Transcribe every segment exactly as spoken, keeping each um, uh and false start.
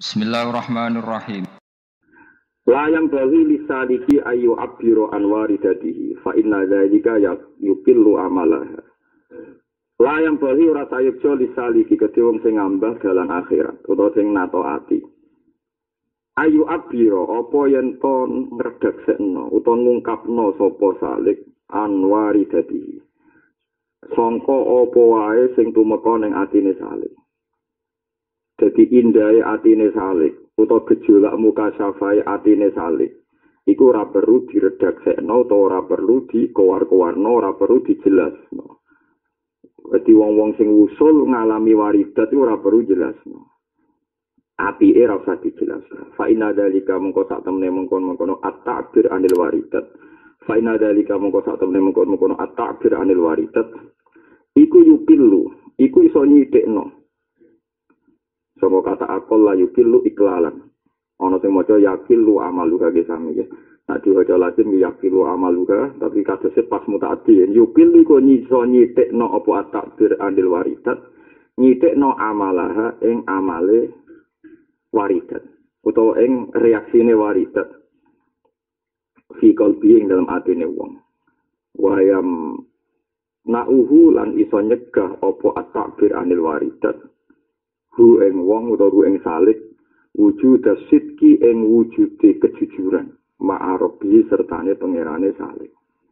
Bismillahirrahmanirrahim. La yang bagi lisaniki ayu abiro anwaridatihi fa inna dzalika yukillu amalah. La yang bagi ora sayekjo lisaniki kedhe wong sing ngambah dalan akhirat utawa sing nato ati. Ayu abiro apa yen to ngredaksekno utawa ngungkapno sapa salik anwaridatihi. Sangka apa wae sing tumeka ning atine salik. Dadi indahe atine salik utawa gejolak muka syafai atine salik iku ora perlu diredaksekno utawa ora perlu dikowar-kowarno, ora perlu dijelasno. Dadi wong-wong sing usul ngalami waridat iku ora perlu jelasno. Apike ora usah dijelasno. Fa inna dzalika mengko sak temene mengkon-mengkono at-ta'bir anil waridat. Fa inna dzalika mengko sak temene mengkon-mengkono at-ta'bir anil waridat. Iku yupillu, iku iso nyithikno. Sama kata akol la yukilu iklalan. Ono sing maca yakilu amaluka ge sami ya. Nah diwaca Latin yakilu amaluka tapi kadose pas mutaaddi. Yukilu iku nyiso nyitikno apa at-ta'bir andil waridat. Nyitikno amalaha ing amale waridat utawa ing reaksine waridat. Fi qalbi ing dalam atine wong. Wayam nauhu lan iso nyegah apa at-ta'bir andil waridat. Hu ing wong utawa hu ing salik wujud sidki ing wujude kejujuran ma'arobi sertane pangerane salik.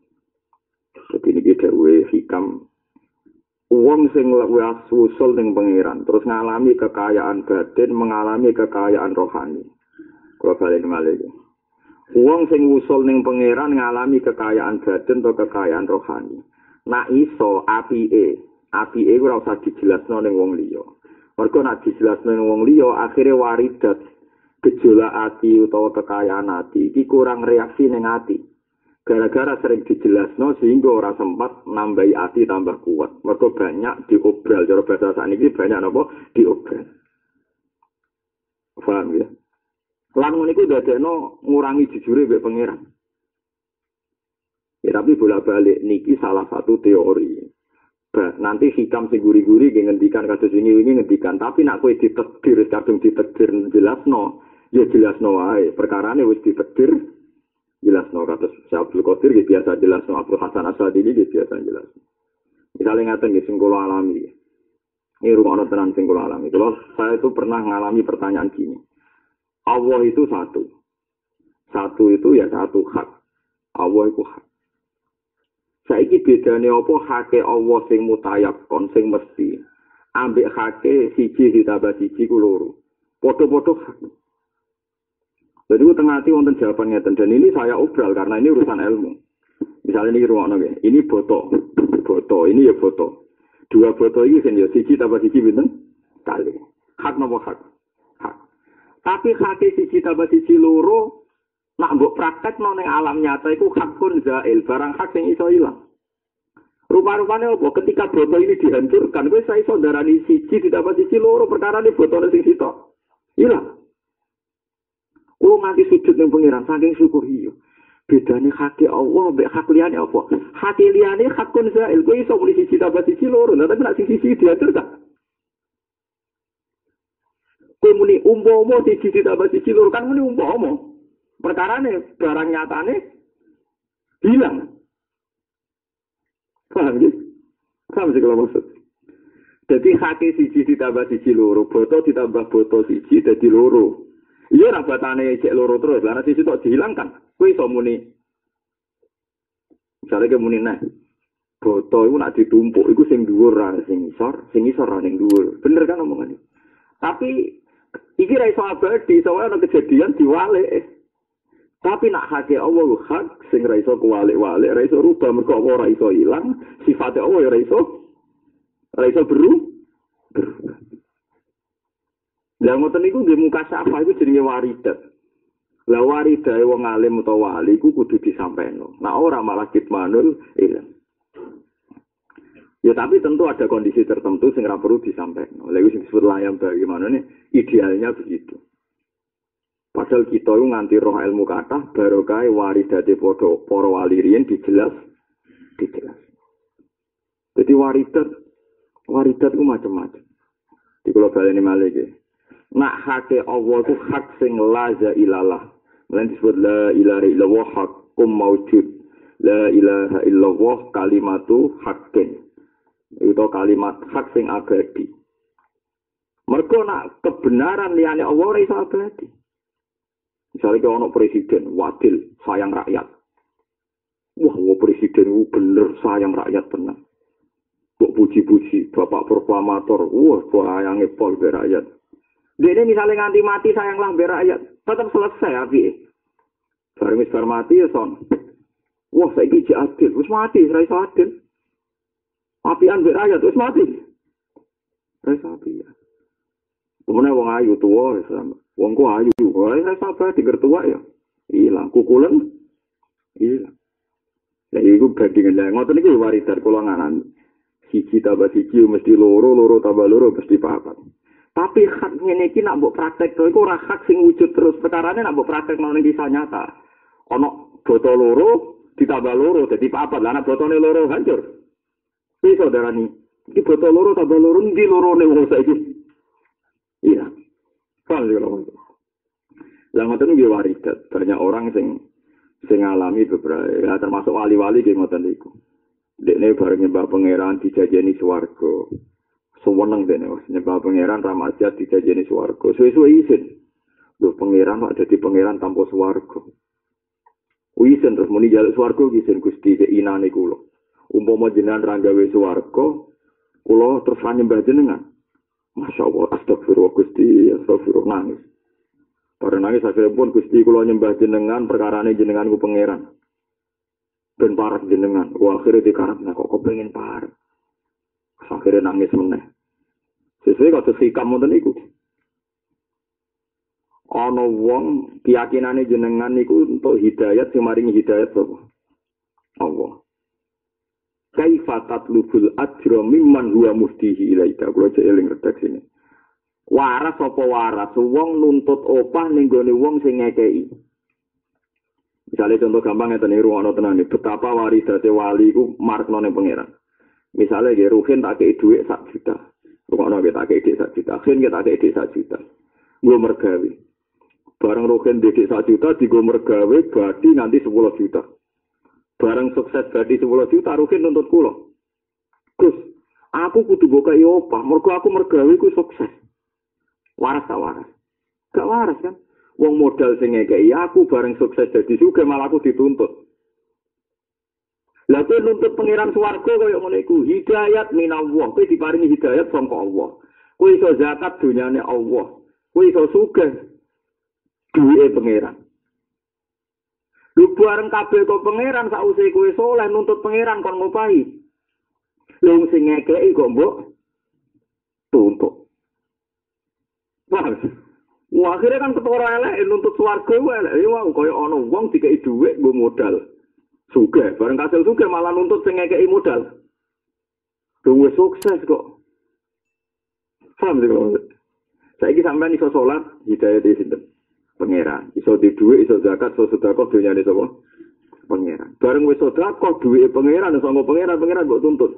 Jadi ini dhewe hikam wong sing wis usul ning pangeran terus ngalami kekayaan batin, mengalami kekayaan rohani. Kula balen malih. Wong sing usul ning pangeran ngalami kekayaan batin atau kekayaan rohani. Nak iso apike, apike ora usah dijelasno ning wong liya. Mergo nek dijelasno ning wong liya akhire waridat gejolak ati utawa kekayaan ati iki kurang reaksi ning ati. Gara-gara sering dijelasno sehingga ora sempat nambahi ati tambah kuat. Mergo banyak diobral cara bahasa sakniki banyak napa diobral. Paham ya? Lan ngono iku dadekno ngurangi jujure mbek pangeran. Ya tapi bolak-balik niki salah satu teori. Bah, nanti hikam sing guri-guri ngendikan kados ini wingi ngendikan tapi nak kowe ditakdir kadung ditakdir jelasno ya jelasno wae perkarane wis ditakdir jelasno kados Abdul Qadir ya biasa jelasno Abdul Hasan Asadili ya biasa jelasno misalnya ngaten nggih sing kula alami ini rumono tenan sing kula alami kalau saya itu pernah ngalami pertanyaan gini Allah itu satu satu itu ya satu hak Allah itu hak. Saiki bedane apa hake Allah sing mutayakon sing mesti ambek hake siji ditambah siji ku loro padha-padha hak. Jadi ku tengah ati wonten jawaban ngeten dan ini saya obral karena ini urusan ilmu. Misalnya ini rumakno nggih, ini boto. Boto ini ya boto. Dua boto iki kan ya siji tambah siji pinten? Kali. Hak napa hak? Hak. Tapi hake siji tambah siji loro nak mbok praktekno ning alam nyata iku hakun zail, barang hak sing iso ilang. Rupa-rupane apa? Ketika boto ini dihancurkan, kowe saya iso darani siji ditambah siji loro perkarane botone sing sitok. Ilang. Kulo nganti sujud ning pangeran saking syukur iyo. Bedane hak Allah mbek hak liyane apa? Hak liyane hakun zail, kowe iso muni siji tambah siji loro, tapi nek sing siji dihancurkan. Kowe muni umpama siji ditambah siji loro kan muni umpama. Perkarane barang nyatane hilang. Paham ya? Paham sih kalau maksud. Jadi hake siji ditambah siji loro, boto ditambah boto siji dadi loro. Iya rabatane cek loro terus, lan siji tok dihilangkan. Kowe iso muni. Misale ke muni nah. Boto iku nek ditumpuk iku sing dhuwur ra sing isor, sing isor ra ning dhuwur. Bener kan omongane. Tapi iki ra iso abadi, soalnya ana kejadian diwalik. Tapi nak hake Allah hak sing ra iso kuwalik-walik, ra iso rubah mergo apa ora iso ilang, sifate Allah ya ra iso ra iso beru. Lah ngoten niku nggih muka syafa iku jenenge waridat. Lah waridae wong alim utawa wali iku kudu disampaino. Nah ora malah kitmanul ilang. Ya tapi tentu ada kondisi tertentu sing ra perlu disampaino. Lha iku sing disebut layam bagaimana nih idealnya begitu. Padahal kita itu nganti roh ilmu kathah barokah waridate padha para wali riyen dijelas dijelas. Jadi waridat waridat itu macam-macam. Di kula baleni malih iki. Nak hake Allah ku hak sing la ilaha. Lan disebut la ilaha illallah hakum maujud. La ilaha illallah kalimatu hakin. Itu kalimat hak sing abadi. Mergo nak kebenaran liyane Allah ora iso abadi. Misalnya kalau ono presiden, wakil, sayang rakyat. Wah, wah presiden itu bener sayang rakyat benar. Kok puji-puji, bapak proklamator, wah, sayangnya pol be rakyat. Dia ini misalnya nganti mati sayanglah be rakyat, tetap selesai api. Barang wis bar mati ya son. Wah, saiki jek adil, wis mati, ora iso adil. Apian be rakyat wis mati. Ora iso api ya. Kemudian wong ayu tuwa wis wong ku ayu, ora iso abadi gertuwa ya. Ilang kukulen. Ilang. Lah iku bandingan lah ngoten iki warisan kula nganan. Siji tambah siji mesti loro, loro tambah loro mesti papat. Tapi hak ngene iki nak mbok praktek to iku ora hak sing wujud terus. Perkarane nak mbok praktek nang kisah nyata. Ana botol loro ditambah loro dadi papat. Lah nek botone loro hancur. Iso darani iki botol loro tambah loro ndi lorone wong saiki. Iya. Paham ya kalau itu. Lah ngoten iki warisan. Banyak orang sing sing ngalami beberapa ya termasuk wali-wali ki ngoten niku. Dekne bareng nyembah pangeran dijajeni swarga. Seweneng dene wis nyembah pangeran ramajat dijajeni swarga. Suwe-suwe isin. Lho pangeran kok dadi pangeran tanpa swarga. Isin terus muni jaluk swarga isin Gusti keinane kula. Umpama jenengan ra gawe swarga, kula terus nyembah jenengan. Masyaallah astagfirullah Gusti, astagfirullah nangis. Para nangis akhirnya pun Gusti kula nyembah jenengan perkarane jenengan ku pangeran. Ben parek jenengan. Wah akhirnya dikarepna kok kepengin parek. Akhirnya nangis meneh. Sesuai kok sikam ngoten niku. Ana wong keyakinane jenengan niku untuk hidayat sing maringi hidayat sapa? Allah. Kaifa tatlubul ajra mimman huwa muhdihi ilaika. Kula cek eling redaksine. Waras apa waras wong nuntut opah ning gone wong sing ngekeki. Misalnya contoh gampang ngeten iki ruwono tenan betapa warisate wali iku markno ning pangeran. Misalnya nggih Ruhin tak kei dhuwit sak juta. Ruwono nggih tak kei dhuwit sak juta. Ruhin nggih tak kei dhuwit sak juta. Nggo mergawe. Bareng Ruhin dhuwit sak juta digo mergawe badi nganti sepuluh juta. Bareng sukses badi sepuluh juta Ruhin nuntut kula. Gus, aku kudu mbok kei opah, mergo aku mergawe ku sukses. Waras tak waras? Gak waras kan? Wong modal sing ngekeki aku bareng sukses dadi sugih malah aku dituntut. Lah kowe nuntut pangeran swarga kaya ngono iku, hidayat minallah, kowe diparingi hidayat saka Allah. Kowe iso zakat dunyane Allah. Kowe iso sugih duwe pangeran. Lu bareng kabeh kok pangeran sausé kowe saleh nuntut pangeran kon ngopahi. Lho sing ngekeki kok mbok tuntut. Wah, wah akhirnya kan ketara elek nuntut swarga elek. Ya wah kaya ana wong dikeki dhuwit nggo modal. Sugih, bareng kasil sugih malah nuntut sing ngekeki modal. Duwe sukses kok. Paham sih kok. Saiki sampean iso salat, hidayah di sinten? Pangeran. Iso di dhuwit, iso zakat, iso sedekah dunyane sapa? Pangeran. Bareng wis sedekah dhuwite pangeran, sanggo pangeran, pangeran kok tuntut.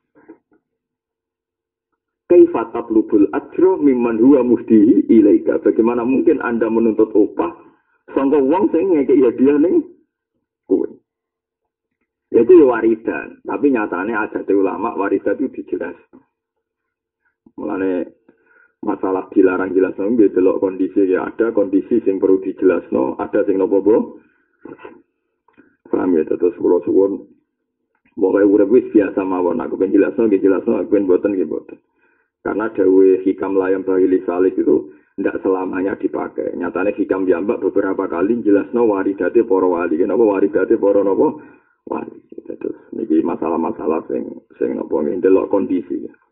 Kaifa tatlubul ajra mimman huwa muhdihi ilaika. Bagaimana mungkin Anda menuntut upah sangka wong sing ngekeki hadiah ning kowe. Itu ya waridan, tapi nyatane adat ulama waridan itu dijelas. Mulane masalah dilarang jelas no delok kondisi ya ada kondisi sing perlu dijelasno, ada sing nopo bro. Paham ya terus kula suwun pokoke urip wis biasa mawon aku ben jelasno nggih jelasno aku ben boten nggih boten. Karena dawe hikam layam bahili salik itu tidak selamanya dipakai. Nyatanya hikam jambak beberapa kali jelasno waridate para wali. Kenapa waridate para napa wali. Terus niki masalah-masalah sing sing napa ndelok kondisi.